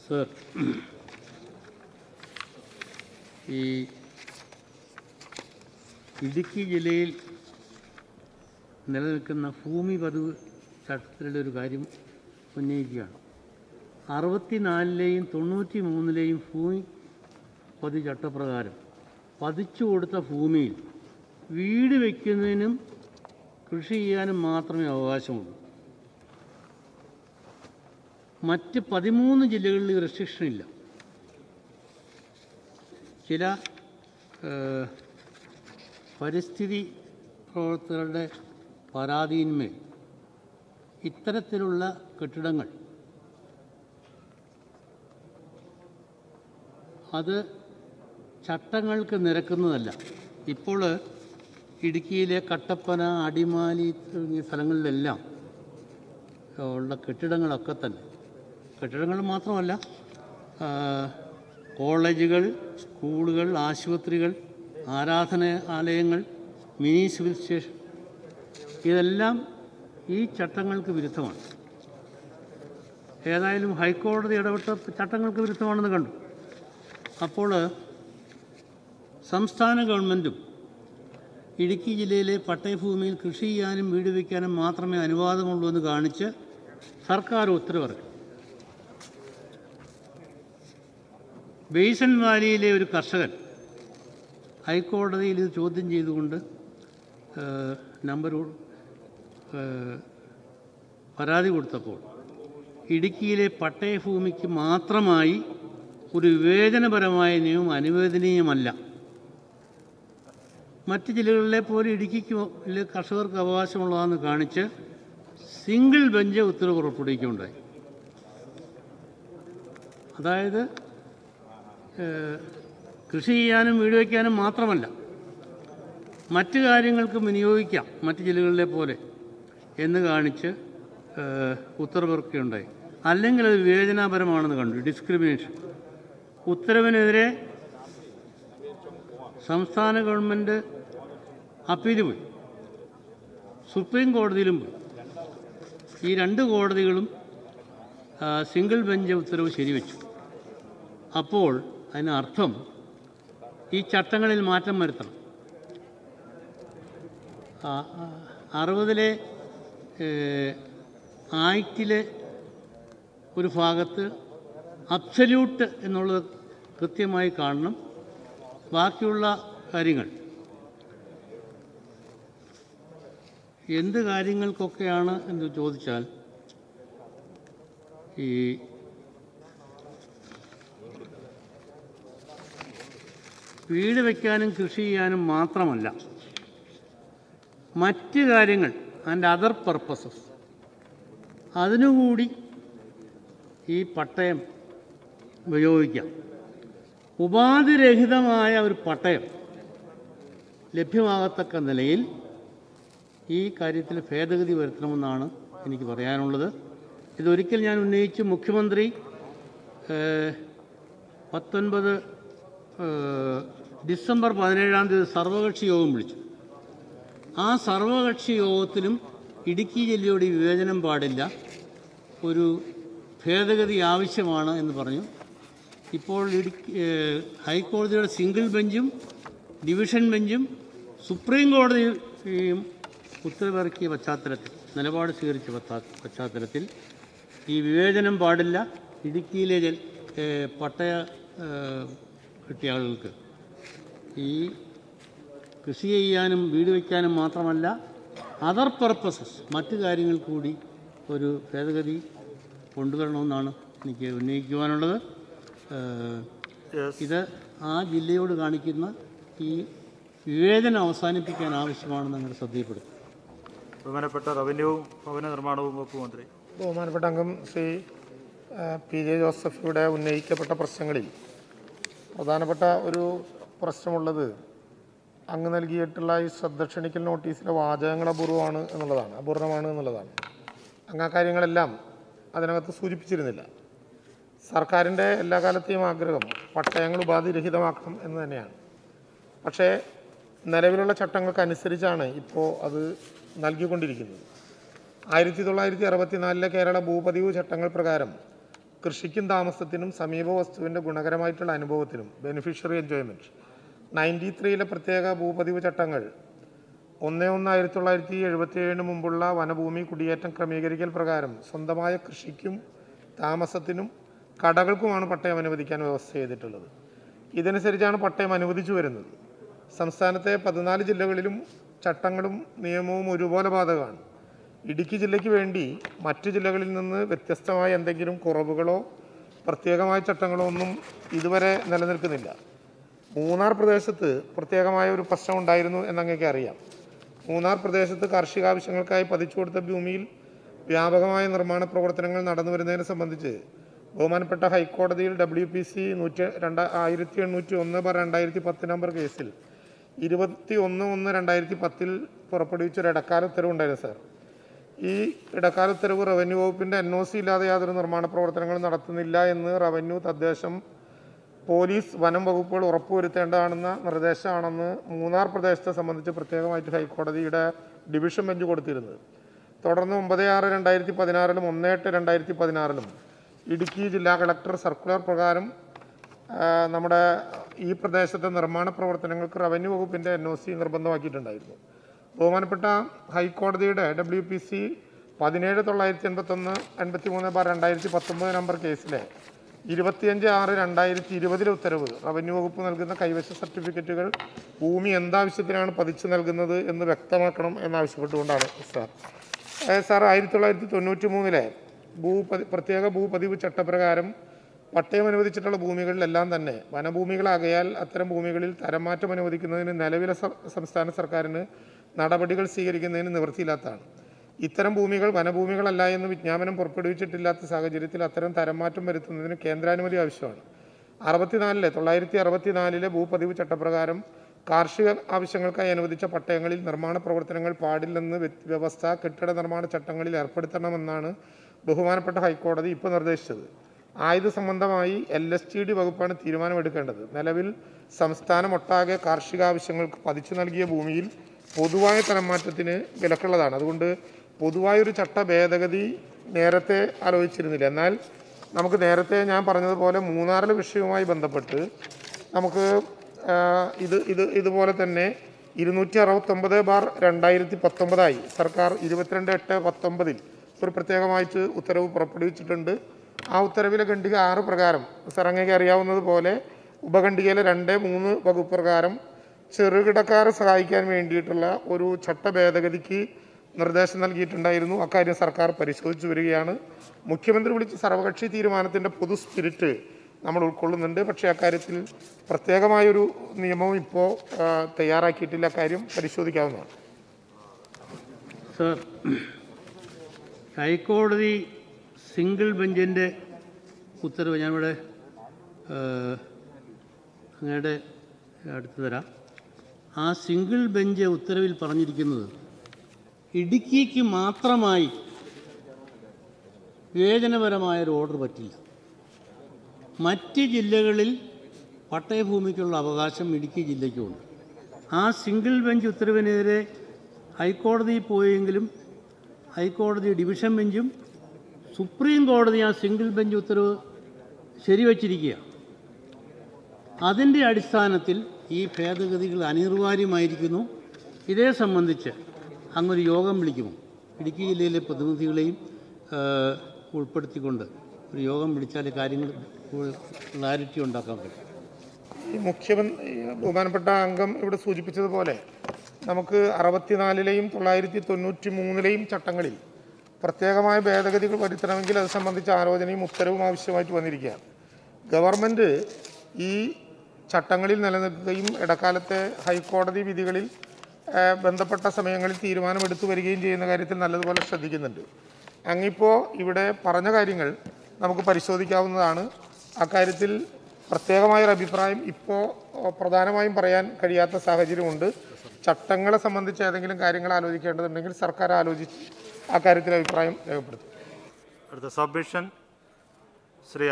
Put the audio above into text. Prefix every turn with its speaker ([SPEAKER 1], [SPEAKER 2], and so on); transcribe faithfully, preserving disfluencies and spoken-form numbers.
[SPEAKER 1] Sir, ഈ ഇടുക്കി ജില്ലയിൽ നിലനിൽക്കുന്ന ഭൂമി പതിവ് ചട്ടത്തിലുള്ള ഒരു കാര്യം ഉന്നയിക്കുകയാണ്. അറുപത്തിനാലിലെയും തൊണ്ണൂറ്റി മൂന്നിലെയും ഭൂമി പതിവ് ചട്ടപ്രകാരം പതിച്ചു കൊടുത്ത ഭൂമിയിൽ വീട് വയ്ക്കുന്നതിനും കൃഷി ചെയ്യാനും മാത്രമേ അവകാശമുള്ളൂ. മറ്റ് പതിമൂന്ന് ജില്ലകളിൽ റെസ്ട്രിക്ഷൻ ഇല്ല. ചില പരിസ്ഥിതി പ്രവർത്തകരുടെ പരാതിയിന്മേൽ ഇത്തരത്തിലുള്ള കെട്ടിടങ്ങൾ അത് ചട്ടങ്ങൾക്ക് നിരക്കുന്നതല്ല. ഇപ്പോൾ ഇടുക്കിയിലെ കട്ടപ്പന, അടിമാലി തുടങ്ങിയ സ്ഥലങ്ങളിലെല്ലാം ഉള്ള കെട്ടിടങ്ങളൊക്കെ തന്നെ കെട്ടിടങ്ങൾ മാത്രമല്ല, കോളേജുകൾ, സ്കൂളുകൾ, ആശുപത്രികൾ, ആരാധനാലയങ്ങൾ, മിനി സിവിൽ സ്റ്റേഷൻ, ഇതെല്ലാം ഈ ചട്ടങ്ങൾക്ക് വിരുദ്ധമാണ്. ഏതായാലും ഹൈക്കോടതി ഇടപെട്ട ചട്ടങ്ങൾക്ക് വിരുദ്ധമാണെന്ന് കണ്ടു. അപ്പോൾ സംസ്ഥാന ഗവൺമെൻറ്റും ഇടുക്കി ജില്ലയിലെ പട്ടയഭൂമിയിൽ കൃഷി ചെയ്യാനും വീട് വയ്ക്കാനും മാത്രമേ അനുവാദമുള്ളൂ എന്ന് കാണിച്ച് സർക്കാർ ഉത്തരവിറക്കി. ബേസൻ വാലിയിലെ ഒരു കർഷകൻ ഹൈക്കോടതിയിൽ ഇത് ചോദ്യം ചെയ്തുകൊണ്ട് നമ്പർ പരാതി കൊടുത്തപ്പോൾ ഇടുക്കിയിലെ പട്ടയഭൂമിക്ക് മാത്രമായി ഒരു വിവേചനപരമായ നിയമം അനുവദനീയമല്ല, മറ്റ് ജില്ലകളിലെ പോലെ ഇടുക്കിക്ക് കർഷകർക്ക് അവകാശമുള്ളതെന്ന് കാണിച്ച് സിംഗിൾ ബെഞ്ച് ഉത്തരവ് പുറപ്പെടുവിക്കുകയുണ്ടായി. അതായത് കൃഷി ചെയ്യാനും വീട് വയ്ക്കാനും മാത്രമല്ല, മറ്റ് കാര്യങ്ങൾക്കും വിനിയോഗിക്കാം മറ്റ് ജില്ലകളിലെ പോലെ എന്ന് കാണിച്ച് ഉത്തരവിറക്കുകയുണ്ടായി. അല്ലെങ്കിൽ അത് വിവേചനാപരമാണെന്ന് കണ്ടു, ഡിസ്ക്രിമിനേഷൻ. ഉത്തരവിനെതിരെ സംസ്ഥാന ഗവൺമെൻറ് അപ്പീൽ പോയി, സുപ്രീം കോടതിയിലും പോയി. ഈ രണ്ട് കോടതികളും സിംഗിൾ ബെഞ്ച് ഉത്തരവ് ശരിവെച്ചു. അപ്പോൾ അതിനർത്ഥം ഈ ചട്ടങ്ങളിൽ മാറ്റം വരുത്തണം. അറുപതിലെ ആക്റ്റിലെ ഒരു ഭാഗത്ത് അബ്സല്യൂട്ട് എന്നുള്ളത് കൃത്യമായി കാണണം. ബാക്കിയുള്ള കാര്യങ്ങൾ എന്ത് കാര്യങ്ങൾക്കൊക്കെയാണ് എന്ന് ചോദിച്ചാൽ, ഈ വീട് വയ്ക്കാനും കൃഷി ചെയ്യാനും മാത്രമല്ല, മറ്റ് കാര്യങ്ങൾ ആൻഡ് അതർ പർപ്പസസ് അതിനുകൂടി ഈ പട്ടയം ഉപയോഗിക്കാം. ഉപാധിരഹിതമായ ഒരു പട്ടയം ലഭ്യമാകത്തക്ക നിലയിൽ ഈ കാര്യത്തിൽ ഭേദഗതി വരുത്തണമെന്നാണ് എനിക്ക് പറയാനുള്ളത്. ഇതൊരിക്കൽ ഞാൻ ഉന്നയിച്ച് മുഖ്യമന്ത്രി പത്തൊൻപത് ഡിസംബർ പതിനേഴാം തീയതി സർവകക്ഷി യോഗം വിളിച്ചു. ആ സർവകക്ഷി യോഗത്തിലും ഇടുക്കി ജില്ലയോട് വിവേചനം പാടില്ല, ഒരു ഭേദഗതി ആവശ്യമാണ് എന്ന് പറഞ്ഞു. ഇപ്പോൾ ഇടുക്കി ഹൈക്കോടതിയുടെ സിംഗിൾ ബെഞ്ചും ഡിവിഷൻ ബെഞ്ചും സുപ്രീം കോടതിയും ഉത്തരവിറക്കിയ പശ്ചാത്തലത്തിൽ, നിലപാട് സ്വീകരിച്ച പശ്ചാത്തലത്തിൽ ഈ വിവേചനം പാടില്ല, ഇടുക്കിയിലെ പട്ടയ കിട്ടിയ ആളുകൾക്ക് ഈ കൃഷി ചെയ്യാനും വീട് വയ്ക്കാനും മാത്രമല്ല അതർ പർപ്പസസ് മറ്റു കാര്യങ്ങൾ കൂടി ഒരു ഭേദഗതി കൊണ്ടുവരണമെന്നാണ് എനിക്ക് ഉന്നയിക്കുവാനുള്ളത്. ഇത് ആ ജില്ലയോട് കാണിക്കുന്ന ഈ വിവേചനം അവസാനിപ്പിക്കാൻ ആവശ്യമാണെന്ന് ഞങ്ങൾ ശ്രദ്ധയിൽപ്പെടുത്തും.
[SPEAKER 2] ബഹുമാനപ്പെട്ട റവന്യൂ ഭവന നിർമ്മാണവും വകുപ്പ് മന്ത്രി.
[SPEAKER 3] ബഹുമാനപ്പെട്ട അംഗം ശ്രീ പി ജെ ജോസഫ് ഇവിടെ ഉന്നയിക്കപ്പെട്ട പ്രശ്നങ്ങളിൽ പ്രധാനപ്പെട്ട ഒരു പ്രശ്നമുള്ളത് അങ്ങ് നൽകിയിട്ടുള്ള ഈ ശ്രദ്ധ ക്ഷണിക്കൽ നോട്ടീസിലെ വാചകങ്ങൾ അപൂർവമാണ് എന്നുള്ളതാണ്, അപൂർണമാണ് എന്നുള്ളതാണ്. അങ്ങ് ആ കാര്യങ്ങളെല്ലാം അതിനകത്ത് സൂചിപ്പിച്ചിരുന്നില്ല. സർക്കാരിൻ്റെ എല്ലാ കാലത്തെയും ആഗ്രഹം പട്ടയങ്ങൾ ഉപാധിരഹിതമാക്കണം എന്ന് തന്നെയാണ്. പക്ഷേ നിലവിലുള്ള ചട്ടങ്ങൾക്കനുസരിച്ചാണ് ഇപ്പോൾ അത് നൽകിക്കൊണ്ടിരിക്കുന്നത്. ആയിരത്തി തൊള്ളായിരത്തി അറുപത്തിനാലിലെ കേരള ഭൂപതിവ് ചട്ടങ്ങൾ പ്രകാരം കൃഷിക്കും താമസത്തിനും സമീപ വസ്തുവിൻ്റെ ഗുണകരമായിട്ടുള്ള അനുഭവത്തിനും ബെനിഫിഷ്യറി എൻജോയ്മെൻറ്റ് നയൻറ്റി ത്രീയിലെ പ്രത്യേക ഭൂപതിവ് ചട്ടങ്ങൾ ഒന്ന് ഒന്ന് ആയിരത്തി തൊള്ളായിരത്തി എഴുപത്തി ഏഴിന് മുമ്പുള്ള വനഭൂമി കുടിയേറ്റം ക്രമീകരിക്കൽ പ്രകാരം സ്വന്തമായ കൃഷിക്കും താമസത്തിനും കടകൾക്കുമാണ് പട്ടയം അനുവദിക്കാൻ വ്യവസ്ഥ ചെയ്തിട്ടുള്ളത്. ഇതനുസരിച്ചാണ് പട്ടയം അനുവദിച്ചു വരുന്നത്. സംസ്ഥാനത്തെ പതിനാല് ജില്ലകളിലും ചട്ടങ്ങളും നിയമവും ഒരുപോലെ ബാധകമാണ്. ഇടുക്കി ജില്ലയ്ക്ക് വേണ്ടി മറ്റു ജില്ലകളിൽ നിന്ന് വ്യത്യസ്തമായ എന്തെങ്കിലും കുറവുകളോ പ്രത്യേകമായ ചട്ടങ്ങളോ ഒന്നും ഇതുവരെ നിലനിൽക്കുന്നില്ല. മൂന്നാർ പ്രദേശത്ത് പ്രത്യേകമായ ഒരു പ്രശ്നം ഉണ്ടായിരുന്നു എന്നങ്ങേക്ക് അറിയാം. മൂന്നാർ പ്രദേശത്ത് കാർഷിക ആവശ്യങ്ങൾക്കായി പതിച്ചു കൊടുത്ത ഭൂമിയിൽ വ്യാപകമായ നിർമ്മാണ പ്രവർത്തനങ്ങൾ നടന്നു വരുന്നതിനെ സംബന്ധിച്ച് ബഹുമാനപ്പെട്ട ഹൈക്കോടതിയിൽ ഡബ്ല്യു പി സി നൂറ്റി രണ്ട് ആയിരത്തി എണ്ണൂറ്റി ഒന്ന് ബാർ രണ്ടായിരത്തി പത്ത് നമ്പർ കേസിൽ ഇരുപത്തി ഒന്ന് ഒന്ന് രണ്ടായിരത്തി പത്തിൽ പുറപ്പെടുവിച്ചൊരു ഇടക്കാല ഉത്തരവുണ്ടായിരുന്നു സാർ. ഈ ഇടക്കാല ഉത്തരവ് റവന്യൂ വകുപ്പിൻ്റെ എൻ ഒ സി ഇല്ലാതെ യാതൊരു നിർമ്മാണ പ്രവർത്തനങ്ങളും നടത്തുന്നില്ല എന്ന് റവന്യൂ, തദ്ദേശം, പോലീസ്, വനം വകുപ്പുകൾ ഉറപ്പുവരുത്തേണ്ടതാണെന്ന നിർദ്ദേശമാണെന്ന് മൂന്നാർ പ്രദേശത്തെ സംബന്ധിച്ച് പ്രത്യേകമായിട്ട് ഹൈക്കോടതിയുടെ ഡിവിഷൻ ബെഞ്ച് കൊടുത്തിരുന്നത്. തുടർന്ന് ഒമ്പത് ആറ് രണ്ടായിരത്തി പതിനാറിലും ഒന്ന് എട്ട് രണ്ടായിരത്തി പതിനാറിലും ഇടുക്കി ജില്ലാ കളക്ടർ സർക്കുലർ പ്രകാരം നമ്മുടെ ഈ പ്രദേശത്തെ നിർമ്മാണ പ്രവർത്തനങ്ങൾക്ക് റവന്യൂ വകുപ്പിൻ്റെ എൻ ഒ സി നിർബന്ധമാക്കിയിട്ടുണ്ടായിരുന്നു. ബഹുമാനപ്പെട്ട ഹൈക്കോടതിയുടെ ഡബ്ല്യു പി സി പതിനേഴ് തൊള്ളായിരത്തി എൺപത്തൊന്ന് എൺപത്തി മൂന്ന് ബാർ രണ്ടായിരത്തി പത്തൊമ്പത് നമ്പർ കേസിലെ ഇരുപത്തിയഞ്ച് ആറ് രണ്ടായിരത്തി ഇരുപതിലെ ഉത്തരവ് റവന്യൂ വകുപ്പ് നൽകുന്ന കൈവശ സർട്ടിഫിക്കറ്റുകൾ ഭൂമി എന്താവശ്യത്തിനാണ് പതിച്ചു നൽകുന്നത് എന്ന് വ്യക്തമാക്കണം എന്നാവശ്യപ്പെട്ടുകൊണ്ടാണ് സാർ. സാർ ആയിരത്തി തൊള്ളായിരത്തി തൊണ്ണൂറ്റി മൂന്നിലെ ഭൂപതി പ്രത്യേക ഭൂപതിവ് ചട്ടപ്രകാരം പട്ടയം അനുവദിച്ചിട്ടുള്ള ഭൂമികളിലെല്ലാം തന്നെ വനഭൂമികളാകയാൽ അത്തരം ഭൂമികളിൽ തരംമാറ്റം അനുവദിക്കുന്നതിന് നിലവിലെ സംസ്ഥാന സർക്കാരിന് നടപടികൾ സ്വീകരിക്കുന്നതിന് നിവൃത്തിയില്ലാത്തതാണ്. ഇത്തരം ഭൂമികൾ വനഭൂമികളല്ല എന്ന് വിജ്ഞാപനം പുറപ്പെടുവിച്ചിട്ടില്ലാത്ത സാഹചര്യത്തിൽ അത്തരം തരംമാറ്റം വരുത്തുന്നതിന് കേന്ദ്രാനുമതി ആവശ്യമാണ്. അറുപത്തിനാലിലെ തൊള്ളായിരത്തി അറുപത്തിനാലിലെ ഭൂപതിവ് ചട്ടപ്രകാരം കാർഷിക ആവശ്യങ്ങൾക്കായി അനുവദിച്ച പട്ടയങ്ങളിൽ നിർമ്മാണ പ്രവർത്തനങ്ങൾ പാടില്ലെന്ന് വ്യവസ്ഥ കെട്ടിട നിർമ്മാണ ചട്ടങ്ങളിൽ ഏർപ്പെടുത്തണമെന്നാണ് ബഹുമാനപ്പെട്ട ഹൈക്കോടതി ഇപ്പോൾ നിർദ്ദേശിച്ചത്. ആയുധ സംബന്ധമായി എൽ എസ് ടി ഡി വകുപ്പാണ് തീരുമാനമെടുക്കേണ്ടത്. നിലവിൽ സംസ്ഥാനമൊട്ടാകെ കാർഷികാവശ്യങ്ങൾക്ക് പതിച്ചു നൽകിയ ഭൂമിയിൽ പൊതുവായ തരംമാറ്റത്തിന് വിലക്കുള്ളതാണ്. അതുകൊണ്ട് പൊതുവായൊരു ചട്ട ഭേദഗതി നേരത്തെ ആലോചിച്ചിരുന്നില്ല. എന്നാൽ നമുക്ക് നേരത്തെ ഞാൻ പറഞ്ഞതുപോലെ മൂന്നാറിലെ വിഷയവുമായി ബന്ധപ്പെട്ട് നമുക്ക് ഇത് ഇത് ഇതുപോലെ തന്നെ ഇരുന്നൂറ്റി അറുപത്തൊമ്പത് ബാർ രണ്ടായിരത്തി പത്തൊമ്പതായി സർക്കാർ ഇരുപത്തിരണ്ട് എട്ട് പത്തൊമ്പതിൽ ഒരു പ്രത്യേകമായിട്ട് ഉത്തരവ് പുറപ്പെടുവിച്ചിട്ടുണ്ട്. ആ ഉത്തരവിലെ ഖണ്ഡിക ആറ് പ്രകാരം സാർ അങ്ങേക്ക് അറിയാവുന്നതുപോലെ ഉപഖണ്ഡികയിലെ രണ്ട് മൂന്ന് വകുപ്പ് പ്രകാരം ചെറുകിടക്കാരെ സഹായിക്കാൻ വേണ്ടിയിട്ടുള്ള ഒരു ചട്ട ഭേദഗതിക്ക് നിർദ്ദേശം നൽകിയിട്ടുണ്ടായിരുന്നു. അക്കാര്യം സർക്കാർ പരിശോധിച്ചു വരികയാണ്. മുഖ്യമന്ത്രി വിളിച്ച സർവകക്ഷി തീരുമാനത്തിൻ്റെ പൊതു സ്പിരിറ്റ് നമ്മൾ ഉൾക്കൊള്ളുന്നുണ്ട്. പക്ഷേ അക്കാര്യത്തിൽ പ്രത്യേകമായൊരു നിയമവും ഇപ്പോൾ തയ്യാറാക്കിയിട്ടില്ല. അക്കാര്യം പരിശോധിക്കാവുന്നതാണ്.
[SPEAKER 1] സർ, ഹൈക്കോടതി സിംഗിൾ ബെഞ്ചിൻ്റെ ഉത്തരവ് ഞാനിവിടെ അങ്ങയുടെ അടുത്ത് തരാം. ആ സിംഗിൾ ബെഞ്ച് ഉത്തരവിൽ പറഞ്ഞിരിക്കുന്നത് ഇടുക്കിക്ക് മാത്രമായി വിവേചനപരമായൊരു ഓർഡർ പറ്റില്ല. മറ്റ് ജില്ലകളിൽ പട്ടയഭൂമിക്കുള്ള അവകാശം ഇടുക്കി ജില്ലയ്ക്കുമുണ്ട്. ആ സിംഗിൾ ബെഞ്ച് ഉത്തരവിനെതിരെ ഹൈക്കോടതിയിൽ പോയെങ്കിലും ഹൈക്കോടതി ഡിവിഷൻ ബെഞ്ചും സുപ്രീം കോടതി ആ സിംഗിൾ ബെഞ്ച് ഉത്തരവ് ശരിവച്ചിരിക്കുക. അതിൻ്റെ അടിസ്ഥാനത്തിൽ ഈ ഭേദഗതികൾ അനിവാര്യമായിരിക്കുന്നു. ഇതേ സംബന്ധിച്ച് അങ്ങൊരു യോഗം വിളിക്കുമോ? ഇടുക്കി ജില്ലയിലെ പ്രതിനിധികളെയും ഉൾപ്പെടുത്തിക്കൊണ്ട് ഒരു യോഗം വിളിച്ചാൽ കാര്യങ്ങൾ ക്ലാരിറ്റി ഉണ്ടാക്കാൻ പറ്റും.
[SPEAKER 3] ഈ മുഖ്യമന്ത്രി ബഹുമാനപ്പെട്ട അംഗം ഇവിടെ സൂചിപ്പിച്ചതുപോലെ നമുക്ക് അറുപത്തിനാലിലെയും തൊള്ളായിരത്തി തൊണ്ണൂറ്റി മൂന്നിലെയും ചട്ടങ്ങളിൽ പ്രത്യേകമായ ഭേദഗതികൾ വരുത്തണമെങ്കിൽ അത് സംബന്ധിച്ച ആലോചനയും ഉത്തരവും ആവശ്യമായിട്ട് വന്നിരിക്കുകയാണ്. ഗവൺമെൻറ് ഈ ചട്ടങ്ങളിൽ നിലനിൽക്കുകയും ഇടക്കാലത്തെ ഹൈക്കോടതി വിധികളിൽ ബന്ധപ്പെട്ട സമയങ്ങളിൽ തീരുമാനമെടുത്തു വരികയും ചെയ്യുന്ന കാര്യത്തിൽ നല്ലതുപോലെ ശ്രദ്ധിക്കുന്നുണ്ട്. അങ്ങിപ്പോൾ ഇവിടെ പറഞ്ഞ കാര്യങ്ങൾ നമുക്ക് പരിശോധിക്കാവുന്നതാണ്. അക്കാര്യത്തിൽ പ്രത്യേകമായൊരു അഭിപ്രായം ഇപ്പോൾ പ്രധാനമായും പറയാൻ കഴിയാത്ത സാഹചര്യമുണ്ട്. ചട്ടങ്ങളെ സംബന്ധിച്ച് ഏതെങ്കിലും കാര്യങ്ങൾ ആലോചിക്കേണ്ടതുണ്ടെങ്കിൽ സർക്കാർ ആലോചിച്ച് അക്കാര്യത്തിൽ അഭിപ്രായം രേഖപ്പെടുത്തും.
[SPEAKER 2] അടുത്ത സബ്മിഷൻ ശ്രീ